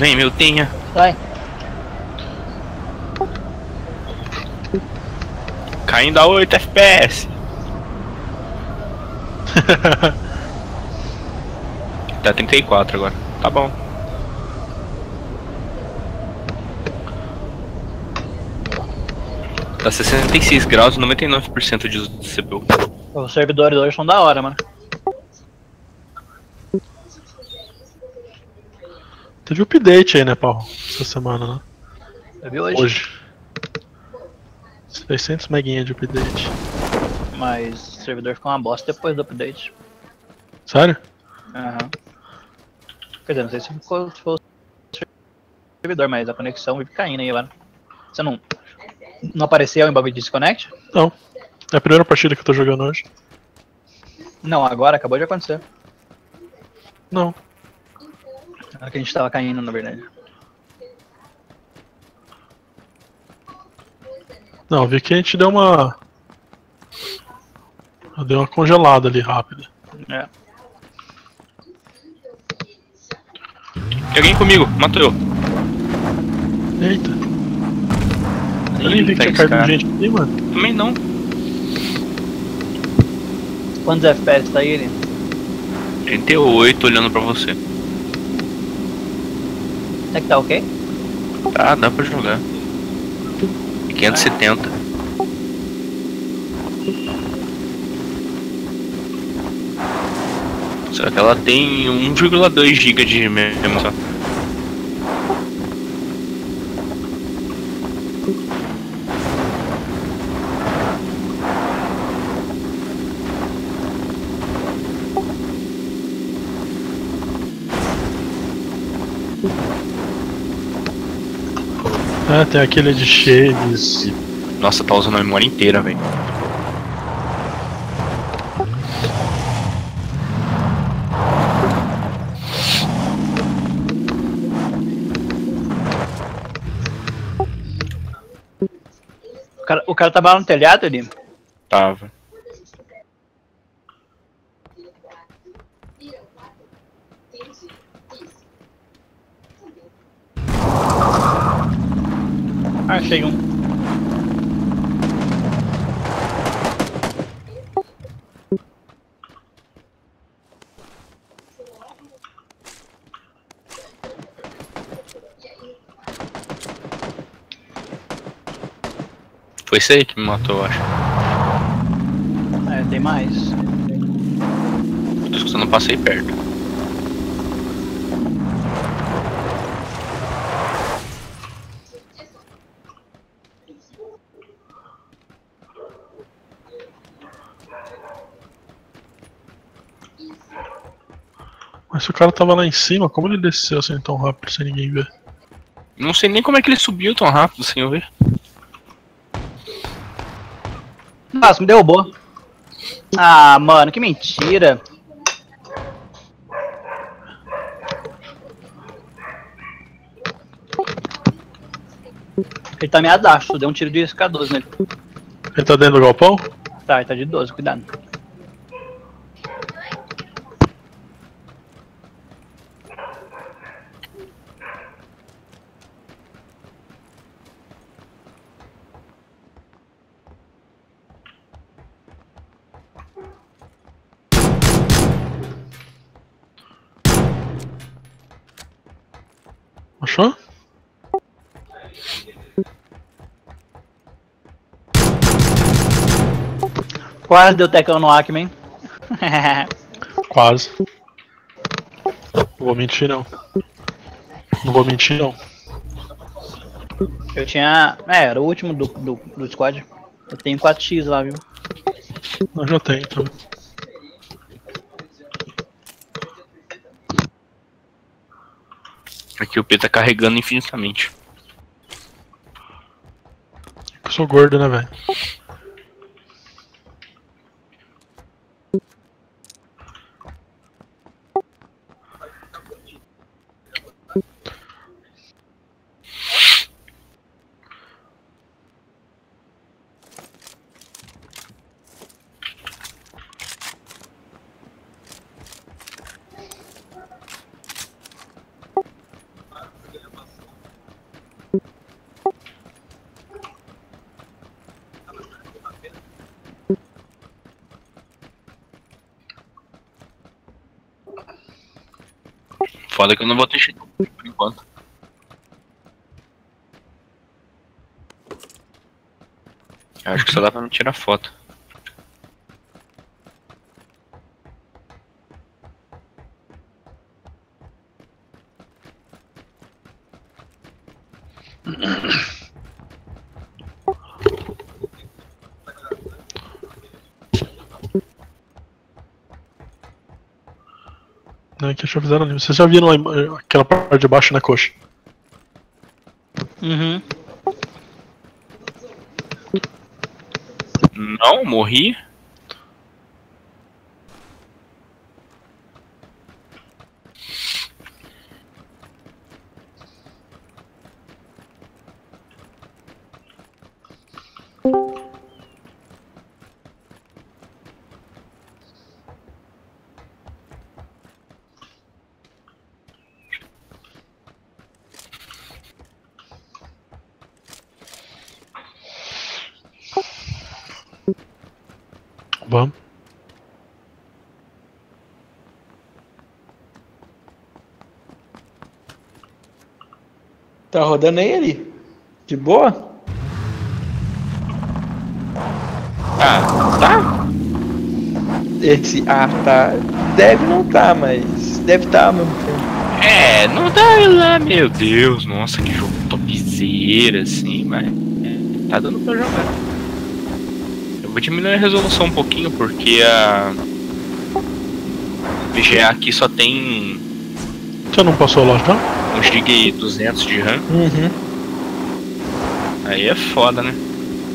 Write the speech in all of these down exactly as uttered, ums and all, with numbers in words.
Vem, meu tenha. Vai. Caindo a oito F P S. Tá trinta e quatro agora. Tá bom. Tá sessenta e seis graus e noventa e nove por cento de uso do C P U. Os servidores hoje são da hora, mano. Teve update aí, né, Paulo? Essa semana, né? Eu vi hoje. Hoje. seiscentos meguinha de update. Mas o servidor ficou uma bosta depois do update. Sério? Aham. Quer dizer, não sei se ficou, se ficou o servidor, mas a conexão vive caindo aí, mano. Você não, não apareceu em bagulho de disconnect? Não. É a primeira partida que eu tô jogando hoje. Não, agora acabou de acontecer. Não. Era que a gente tava caindo, na verdade. Não, vi que a gente deu uma. Deu uma congelada ali rápida. É. Tem alguém comigo, matou eu. Eita. Eu nem vi que tinha caído gente aqui, mano. Também não. Quantos F P S tá aí, ele? trinta e oito olhando pra você. Será que tá ok? Tá, dá pra jogar. quinhentos e setenta. Só que ela tem um vírgula dois gigas de memória só. É, tem aquele de Shades. Nossa, tá usando a memória inteira, velho. O cara, o cara tava lá no telhado ali. Tava. Ah, achei um. Foi esse aí que me matou, eu acho. É, tem mais. Tô escutando, passei perto. Mas se o cara tava lá em cima, como ele desceu assim tão rápido sem ninguém ver? Não sei nem como é que ele subiu tão rápido sem eu ver. Nossa, me derrubou. Ah, mano, que mentira. Ele tá meadaço, deu um tiro de S K doze nele. Ele tá dentro do galpão? Tá, ele tá de doze, cuidado. Achou? Quase deu tecão no Acme, hein? Quase. Não vou mentir não. Não vou mentir não. Eu tinha... É, era o último do, do, do squad. Eu tenho quatro x lá, viu? Eu já tenho também. Aqui o P tá carregando infinitamente. Eu sou gordo, né, velho? foda que eu não vou ter cheio por enquanto. Acho que só dá pra não tirar foto. Né, que eu já fizeram ali. Vocês já viram lá em- aquela parte de baixo na coxa? Uhum. Não, morri. Vamos. Tá rodando aí ali? De boa? Ah, tá? Esse. Ah, tá. Deve não tá, mas. Deve tá ao mesmo tempo. É, não dá lá, meu Deus, nossa, que jogo topzera, assim, mas é, tá dando pra jogar. Eu vou diminuir a resolução um pouquinho, porque a V G A aqui só tem Você não passou lá já? um giga e duzentos de RAM, Uhum. aí é foda, né?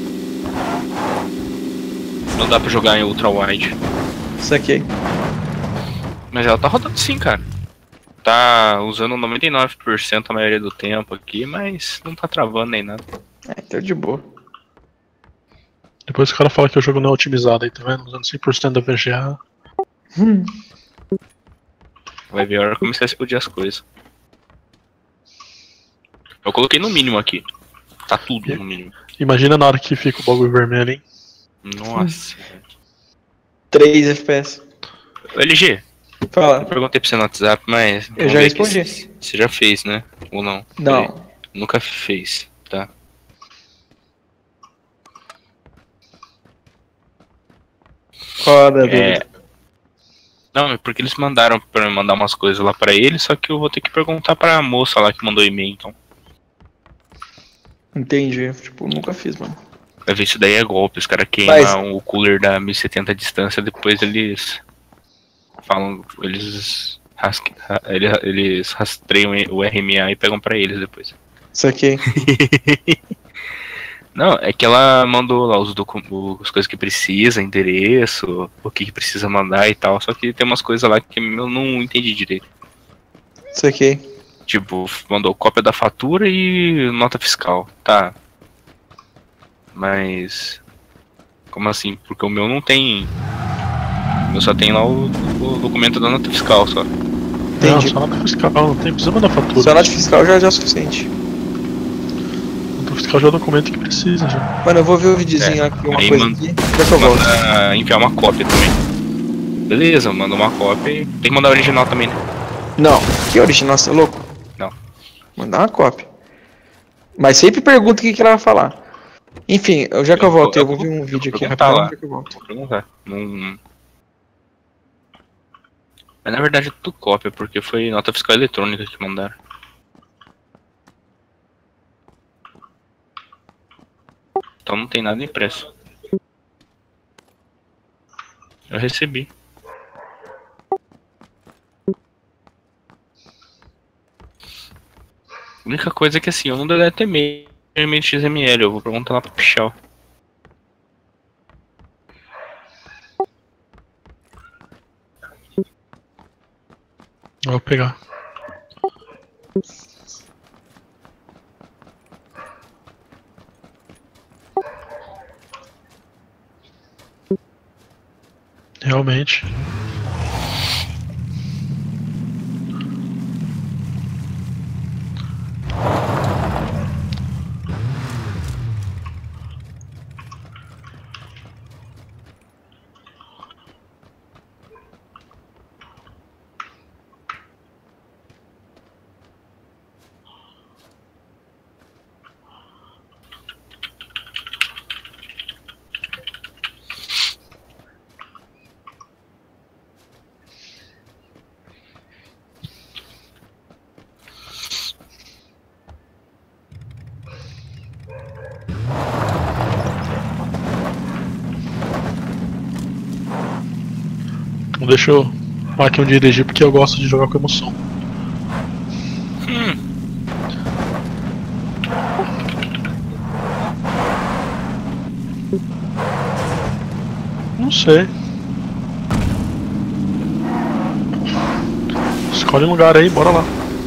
Não dá pra jogar em ultra wide. Saquei. Mas ela tá rodando sim, cara. Tá usando noventa e nove por cento a maioria do tempo aqui, mas não tá travando nem nada. É, tá de boa. Depois o cara fala que o jogo não é otimizado aí, tá vendo? Usando cem por cento da V G A. Hum. Vai ver a hora que começar a explodir as coisas. Eu coloquei no mínimo aqui. Tá tudo no mínimo. Imagina na hora que fica o bagulho vermelho, hein? Nossa. três F P S. Ô, L G, eu Fala. perguntei pra você no WhatsApp, mas. Eu vamos já ver aqui respondi. se- Você já fez, né? Ou não? Não. Peraí. Nunca fez, tá? Qual a da É. dúvida? Não, é porque eles mandaram pra eu mandar umas coisas lá pra ele, só que eu vou ter que perguntar pra moça lá que mandou e-mail, então. Entendi. Tipo, nunca fiz, mano. Vai ver se daí é golpe, os caras Mas- queimam o cooler da mil e setenta a distância, depois eles falam, eles, rasque, ra- eles, eles rastreiam o R M A e pegam pra eles depois. Saquei. Não, é que ela mandou lá os docu- as coisas que precisa, endereço, o que, que precisa mandar e tal, só que tem umas coisas lá que eu não entendi direito. Saquei. Tipo, mandou cópia da fatura e nota fiscal, tá. Mas. Como assim? Porque o meu não tem. O meu só tem lá o, o documento da nota fiscal só. Não, Entendi. só nota fiscal, não tem, precisa mandar fatura. Só nota fiscal já, já é o suficiente. Nota fiscal já é o documento que precisa já. Mano, eu vou ver o videozinho É, aqui, uma aí coisa manda- aqui. Já que eu volto. Manda enviar uma cópia também. Beleza, manda uma cópia e tem que mandar a original também, né? Não, que original, você é louco? Não. Mandar uma cópia. Mas sempre pergunta o que, que ela vai falar. Enfim, eu- já que eu Eu volto, vou- eu vou eu ver vou- um vídeo eu vou aqui perguntar rapidão, lá. já que eu volto. Vou perguntar. Não... Mas na verdade é tudo cópia, porque foi nota fiscal eletrônica que mandaram. Então não tem nada impresso. Eu recebi. A única coisa é que assim, eu não deleto e-mail e-mail X M L, eu vou perguntar lá pro Pichel. Eu vou pegar. Realmente. Deixa eu aqui um dirigir porque eu gosto de jogar com emoção. Hum. Não sei. Escolhe um lugar aí, bora lá.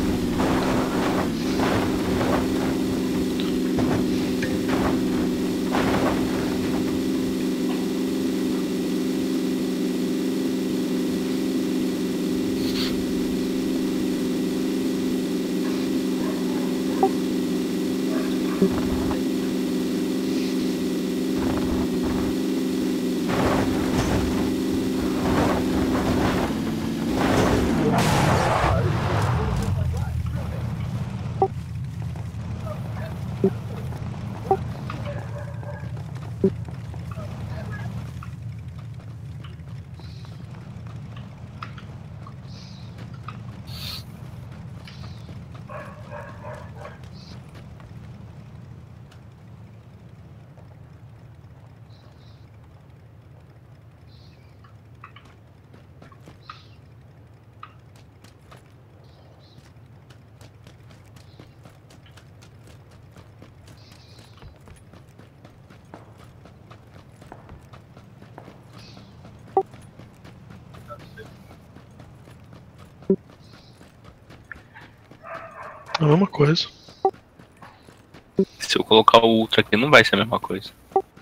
É a mesma coisa. Se eu colocar o Ultra aqui, não vai ser a mesma coisa.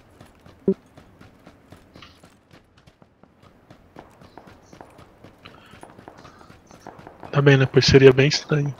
Tá bem, né? Pois seria bem estranho.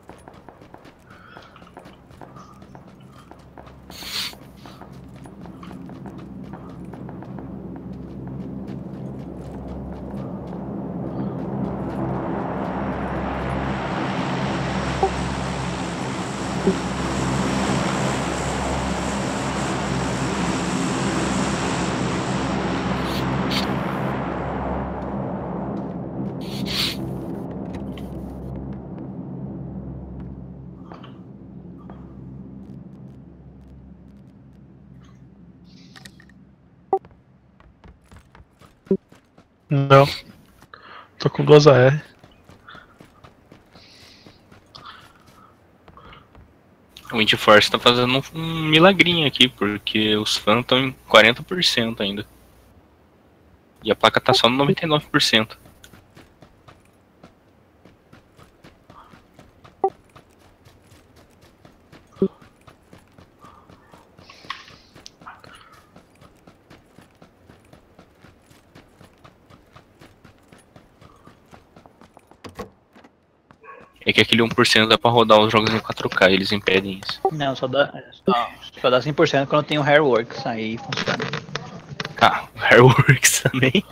Não. Tô com duas A R. O Wind Force tá fazendo um, um milagrinho aqui, porque os fãs estão em quarenta por cento ainda. E a placa tá só no noventa e nove por cento. É que aquele um por cento dá pra rodar os jogos em quatro K, eles impedem isso. Não, só dá, só, só dá cem por cento quando tem o Hairworks, aí funciona. Ah, o Hairworks também.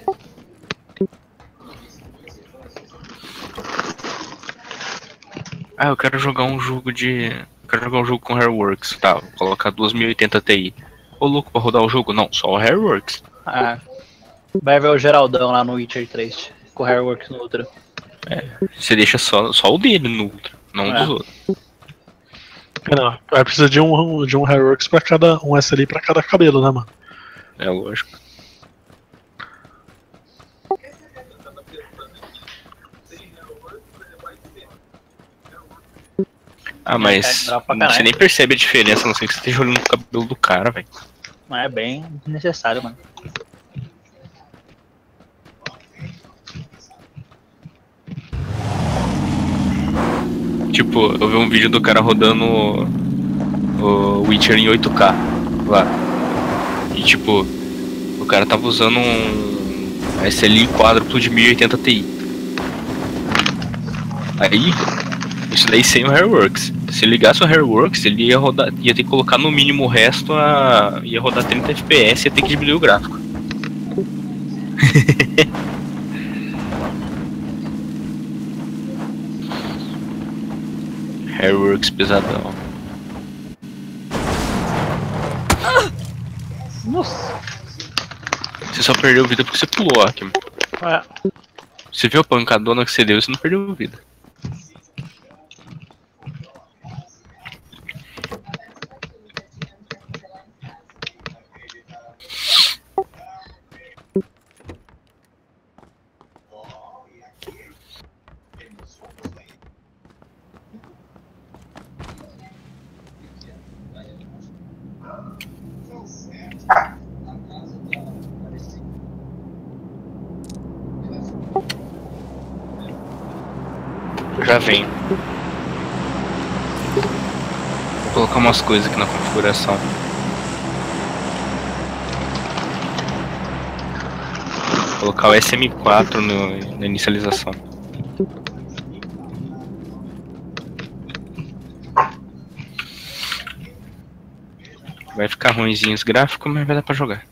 Ah, eu quero jogar um jogo de... Eu quero jogar um jogo com Hairworks. Tá, vou colocar duas mil e oitenta Ti. Ô louco, pra rodar o jogo? Não, só o Hairworks. Ah, vai ver o Geraldão lá no Witcher três, com o Hairworks no Ultra. É, você deixa só, só o dele no Ultra, não É. dos outros. É, não, vai precisar de um, de um Hairworks pra cada. Um S L pra cada cabelo, né, mano? É lógico. Ah, mas É, pra caralho. você nem percebe a diferença, a não ser que você esteja olhando o cabelo do cara, velho. Mas é bem desnecessário, mano. Tipo, eu vi um vídeo do cara rodando o, o Witcher em oito K lá. E tipo, o cara tava usando um S L I quádruplo de mil e oitenta Ti. Aí, isso daí sem o Hairworks. Se ligasse o Hairworks, ele ia rodar, ia ter que colocar no mínimo o resto, a, ia rodar trinta F P S e ia ter que diminuir o gráfico. Hairworks pesadão. Nossa. Você só perdeu vida porque você pulou, Akim. É. Você viu a pancadona que você deu, você não perdeu vida. Já vem. Vou colocar umas coisas aqui na configuração. Vou colocar o S M quatro no, na inicialização. Vai ficar ruimzinho os gráficos, mas vai dar pra jogar.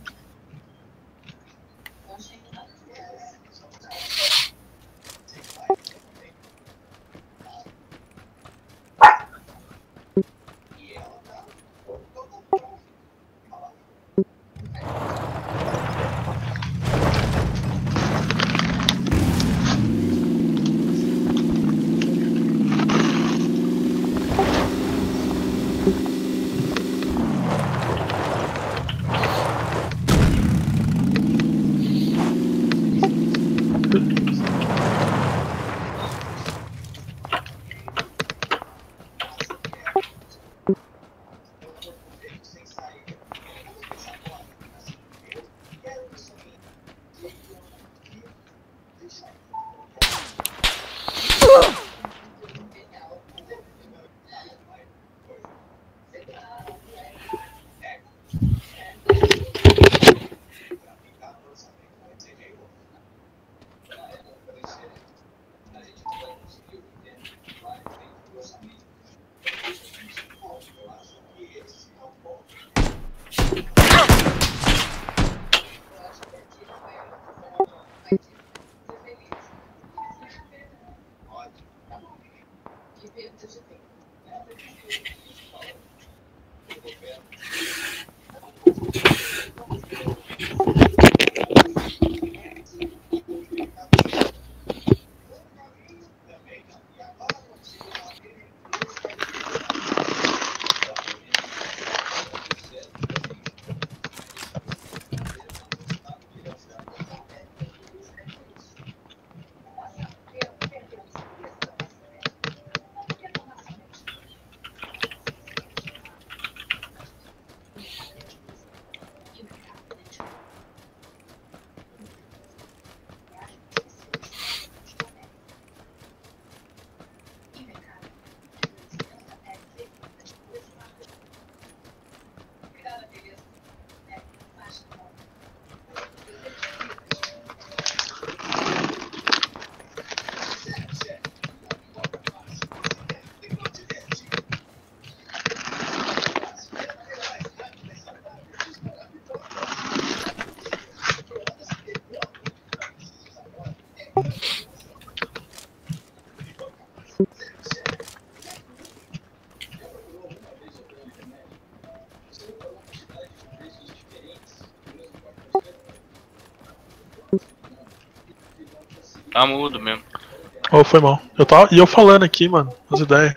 Tá mudo mesmo. Oh, foi mal. Eu tava, e eu falando aqui, mano, as ideias.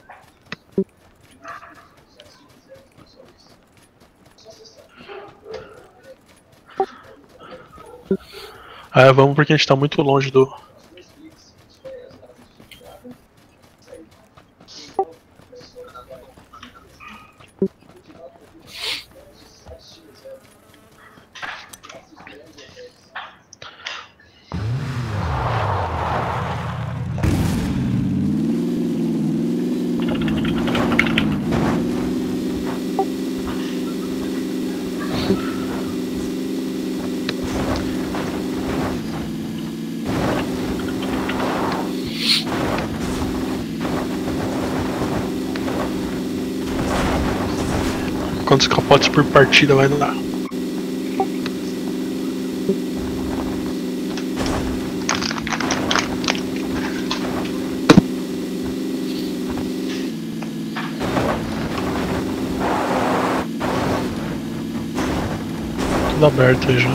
Ah, vamos porque a gente tá muito longe do... Quantos capotes por partida vai dar? Tudo aberto aí já.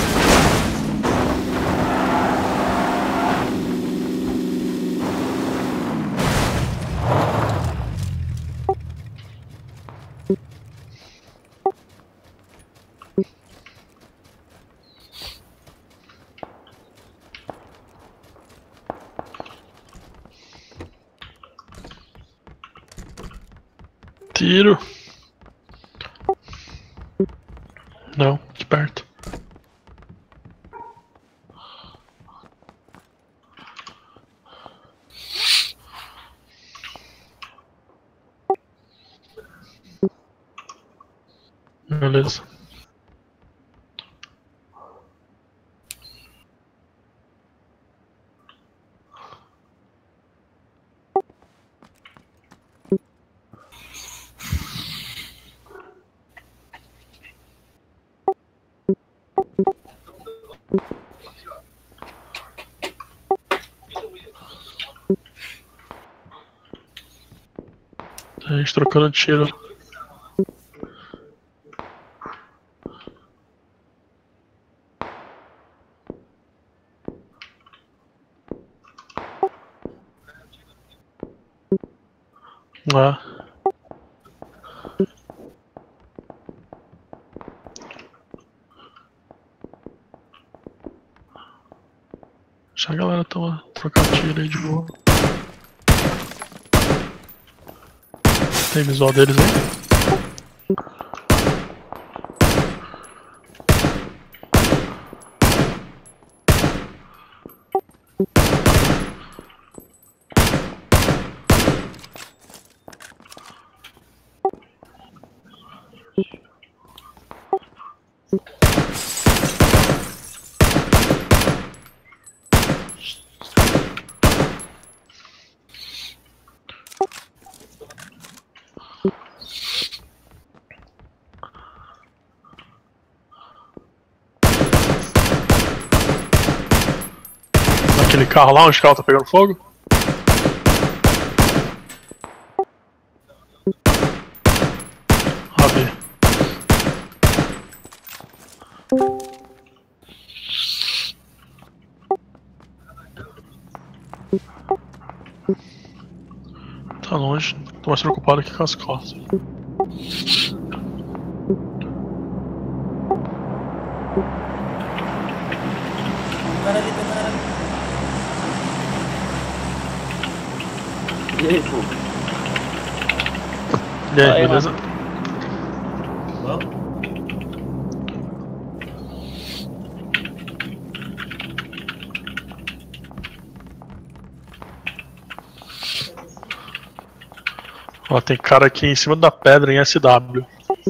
Tiro. Não, de perto. Beleza. A gente trocando tiro. Ah. Deixa a galera tomar, trocar tiro aí de boa. Tem visual deles aí? Aquele carro lá onde o carro tá pegando fogo? A ver. Tá longe, tô mais preocupado aqui com as costas. Cara ali, tem cara ali. E aí, pô? E aí, Aí, beleza? Vamos? Ó, tem cara aqui em cima da pedra em S W.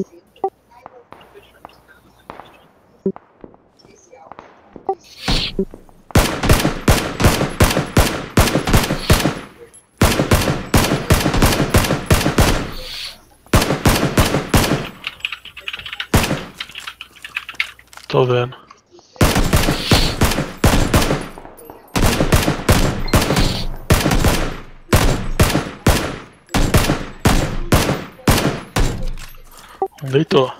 Tô vendo. Um deitou.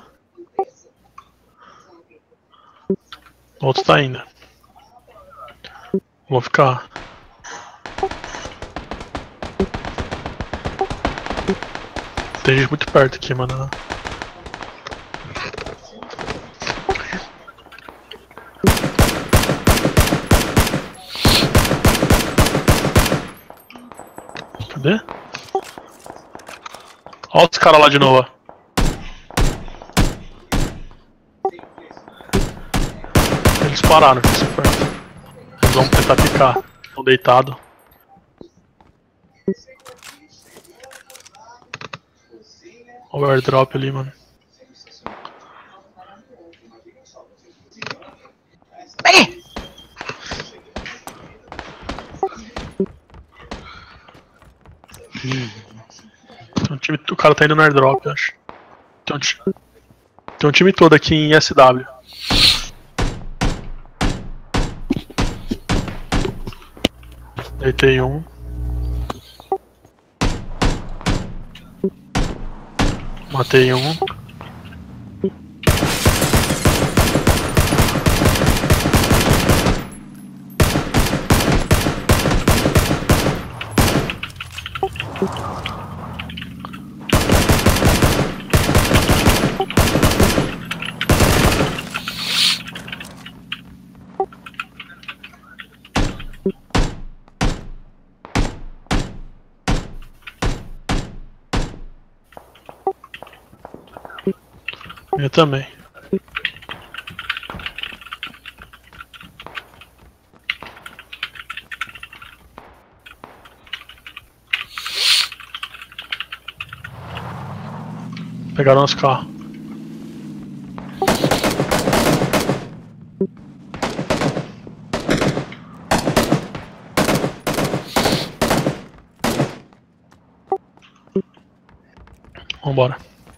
O outro tá indo. Vou ficar. Tem gente muito perto aqui, mano. Cadê? Olha os caras lá de novo. Eles pararam, fica perto. Eles vão tentar picar. Estão deitados. Olha o airdrop ali, mano. Tem um time, o cara tá indo no airdrop, acho. Tem um, ti- tem um time todo aqui em S W. Deitei um. Matei um. Eu também. Pegaram os carros. Vambora.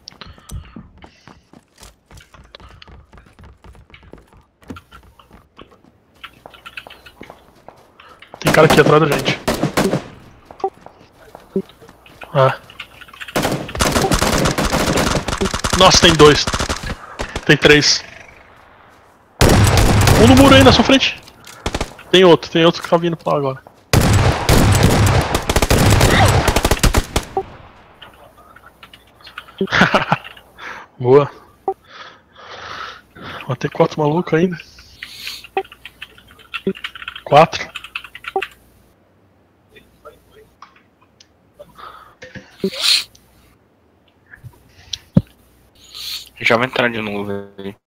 Tem cara aqui atrás da gente. Ah. Nossa, tem dois. Tem três. Um no muro aí na sua frente. Tem outro, tem outro que tá vindo pra lá agora. Boa. Vai ter quatro malucos ainda. Quatro. Já vai entrar de novo aí.